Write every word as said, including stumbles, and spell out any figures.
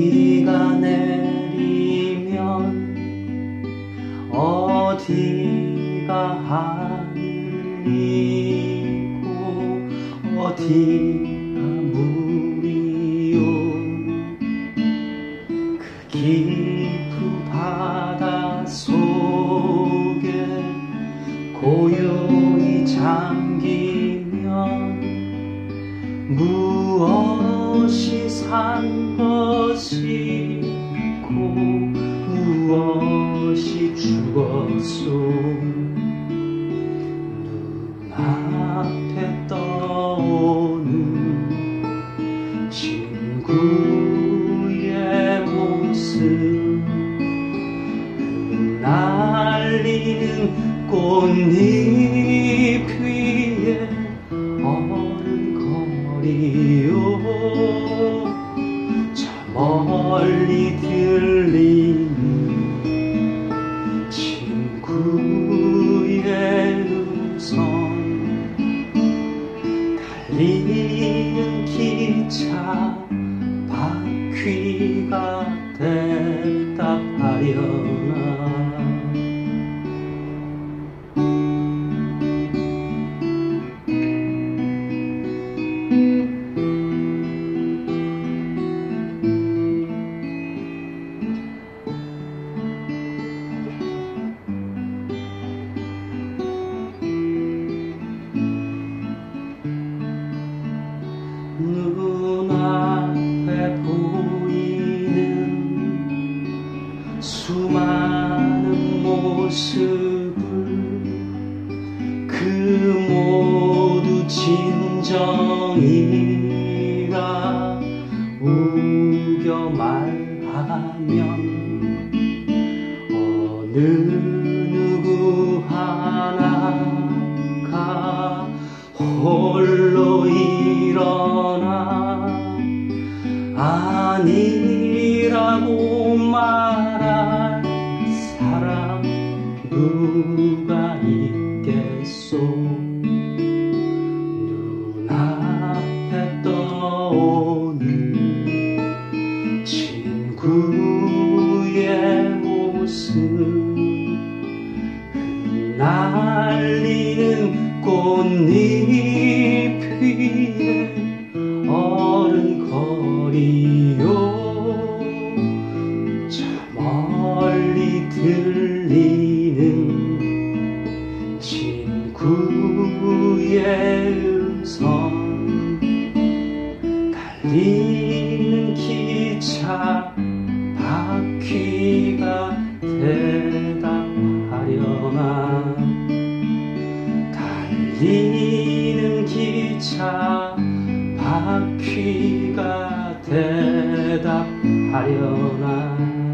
비가 내리면 어디가 하늘이고 어디가 물이요. 그 깊은 바다 속에 고요히 잠기면 무엇이 산 것이고 무엇이 죽었소. 눈앞에 떠오는 친구의 모습, 흩날리는 꽃잎 위에 어른거리요. 저 멀리 들리는 친구의 음성, 달리는 기차 바퀴가 대답하려나. 눈앞에 보이는 수많은 모습을 그 모두 진정이라 우겨 말하면 어느 누구 하나가 홀로 일어나 아니라고 말할 사람 누가 있겠소. 눈앞에 떠오는 친구의 모습, 흩날리는 꽃잎 위에 어른거리요. 저 멀리 들리는 친구의 음성, 달리는 기차 바퀴가 대답하려나. 달리는 기차 바퀴가 대답하려나.